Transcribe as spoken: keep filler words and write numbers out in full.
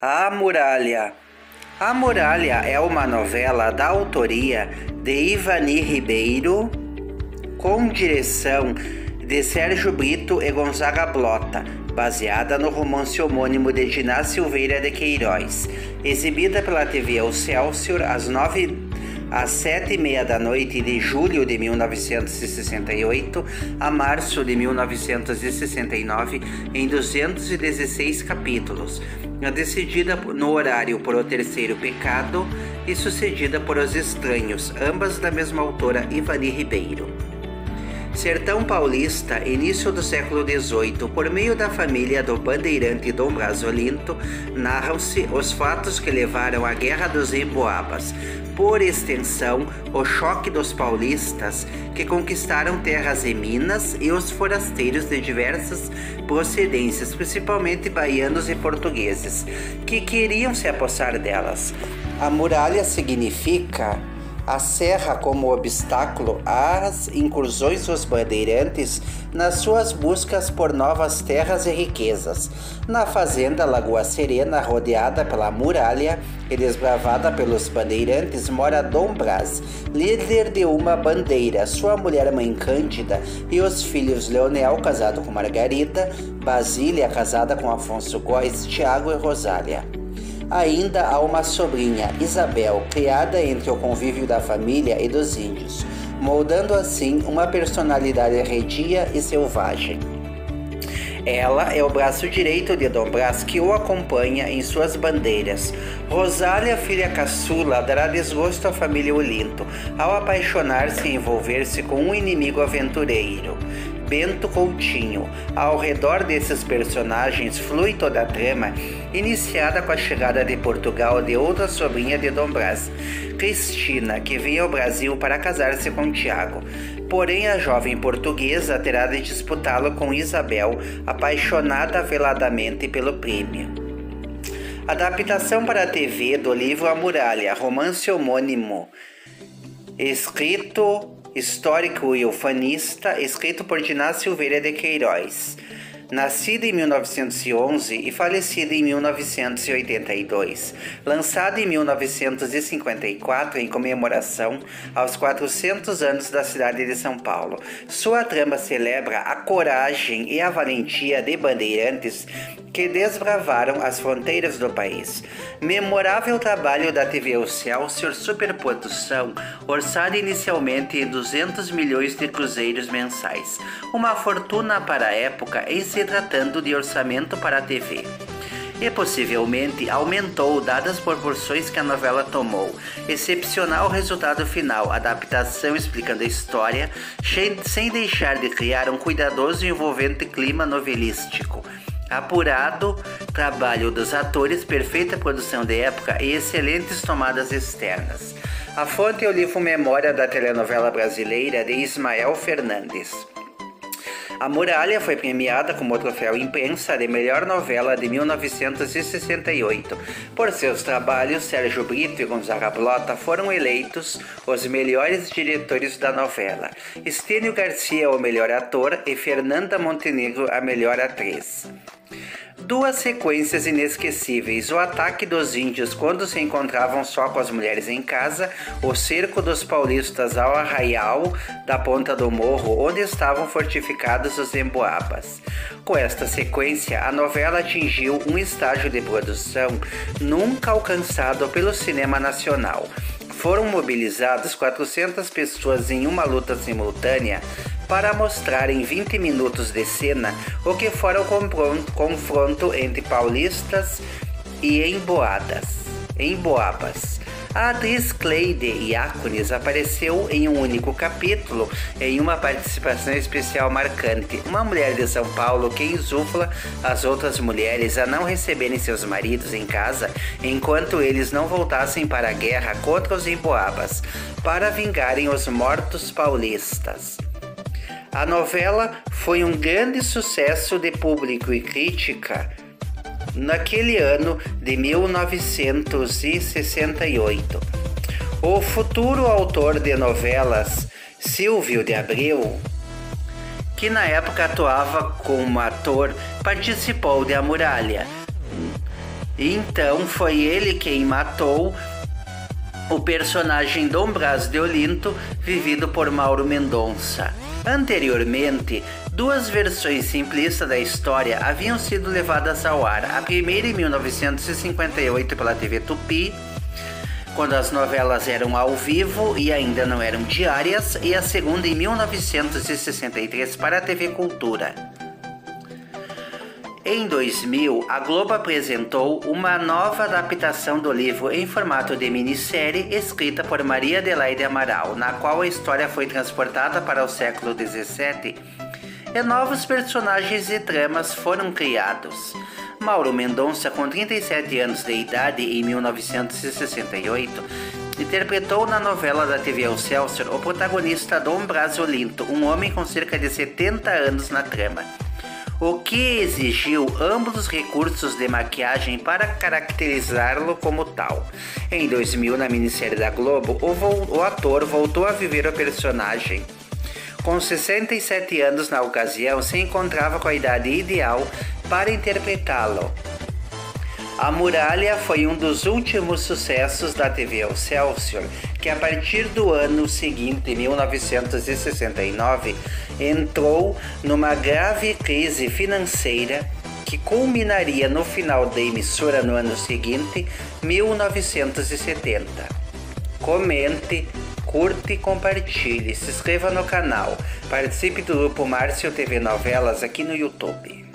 A Muralha. A Muralha é uma novela da autoria de Ivani Ribeiro, com direção de Sérgio Brito e Gonzaga Blota, baseada no romance homônimo de Diná Silveira de Queiroz, exibida pela T V Excelsior às nove às sete e meia da noite de julho de mil novecentos e sessenta e oito a março de mil novecentos e sessenta e nove, em duzentos e dezesseis capítulos, decidida no horário por O Terceiro Pecado e sucedida por Os Estranhos, ambas da mesma autora, Ivani Ribeiro. Sertão paulista, início do século dezoito, por meio da família do bandeirante Dom Brás Olinto, narram-se os fatos que levaram à Guerra dos Emboabas, por extensão, o choque dos paulistas que conquistaram terras em Minas e os forasteiros de diversas procedências, principalmente baianos e portugueses, que queriam se apossar delas. A muralha significa a serra como obstáculo às incursões dos bandeirantes nas suas buscas por novas terras e riquezas. Na fazenda Lagoa Serena, rodeada pela muralha e desbravada pelos bandeirantes, mora Dom Brás, líder de uma bandeira, sua mulher Mãe Cândida e os filhos Leonel, casado com Margarida, Basília, casada com Afonso Góes, Tiago e Rosália. Ainda há uma sobrinha, Isabel, criada entre o convívio da família e dos índios, moldando assim uma personalidade arredia e selvagem. Ela é o braço direito de Dom Brás, que o acompanha em suas bandeiras. Rosália, filha caçula, dará desgosto à família Olinto, ao apaixonar-se e envolver-se com um inimigo aventureiro, Bento Coutinho. Ao redor desses personagens flui toda a trama, iniciada com a chegada de Portugal de outra sobrinha de Dom Brás, Cristina, que vem ao Brasil para casar-se com Tiago. Porém, a jovem portuguesa terá de disputá-lo com Isabel, apaixonada veladamente pelo prêmio. Adaptação para a T V do livro A Muralha, romance homônimo, escrito histórico e ufanista, escrito por Diná Silveira de Queiroz. Nascida em mil novecentos e onze e falecida em mil novecentos e oitenta e dois, lançada em mil novecentos e cinquenta e quatro em comemoração aos quatrocentos anos da cidade de São Paulo. Sua trama celebra a coragem e a valentia de bandeirantes que desbravaram as fronteiras do país. Memorável trabalho da T V Excelsior, superprodução, orçada inicialmente em duzentos milhões de cruzeiros mensais, uma fortuna para a época em se tratando de orçamento para a T V. E possivelmente aumentou dadas as proporções que a novela tomou. Excepcional resultado final, adaptação explicando a história, sem deixar de criar um cuidadoso e envolvente clima novelístico. Apurado trabalho dos atores, perfeita produção de época e excelentes tomadas externas. A fonte é o livro Memória da Telenovela Brasileira, de Ismael Fernandes. A Muralha foi premiada como troféu imprensa de melhor novela de mil novecentos e sessenta e oito. Por seus trabalhos, Sérgio Brito e Gonzaga Blota foram eleitos os melhores diretores da novela. Estênio Garcia, o melhor ator, e Fernanda Montenegro, a melhor atriz. Duas sequências inesquecíveis: o ataque dos índios quando se encontravam só com as mulheres em casa, o cerco dos paulistas ao arraial da Ponta do Morro, onde estavam fortificados os emboabas. Com esta sequência, a novela atingiu um estágio de produção nunca alcançado pelo cinema nacional. Foram mobilizadas quatrocentas pessoas em uma luta simultânea para mostrar em vinte minutos de cena o que fora o confronto entre paulistas e emboadas, emboabas. A atriz Cleide Iácones apareceu em um único capítulo, em uma participação especial marcante. Uma mulher de São Paulo que insufla as outras mulheres a não receberem seus maridos em casa enquanto eles não voltassem para a guerra contra os emboabas, para vingarem os mortos paulistas. A novela foi um grande sucesso de público e crítica naquele ano de mil novecentos e sessenta e oito. O futuro autor de novelas, Silvio de Abreu, que na época atuava como ator, participou de A Muralha. Então foi ele quem matou o personagem Dom Brás de Olinto, vivido por Mauro Mendonça. Anteriormente, duas versões simplistas da história haviam sido levadas ao ar. A primeira em mil novecentos e cinquenta e oito pela T V Tupi, quando as novelas eram ao vivo e ainda não eram diárias, e a segunda em mil novecentos e sessenta e três para a T V Cultura. Em dois mil, a Globo apresentou uma nova adaptação do livro em formato de minissérie, escrita por Maria Adelaide Amaral, na qual a história foi transportada para o século dezessete e novos personagens e tramas foram criados. Mauro Mendonça, com trinta e sete anos de idade em mil novecentos e sessenta e oito, interpretou na novela da T V Excelsior o protagonista Dom Brás Olinto, um homem com cerca de setenta anos na trama, o que exigiu amplos recursos de maquiagem para caracterizá-lo como tal. Em dois mil, na minissérie da Globo, o, vo- o ator voltou a viver o personagem. Com sessenta e sete anos na ocasião, se encontrava com a idade ideal para interpretá-lo. A Muralha foi um dos últimos sucessos da T V Excelsior, que a partir do ano seguinte, mil novecentos e sessenta e nove, entrou numa grave crise financeira que culminaria no final da emissora no ano seguinte, mil novecentos e setenta. Comente, curte e compartilhe, se inscreva no canal, participe do grupo Márcio T V Novelas aqui no YouTube.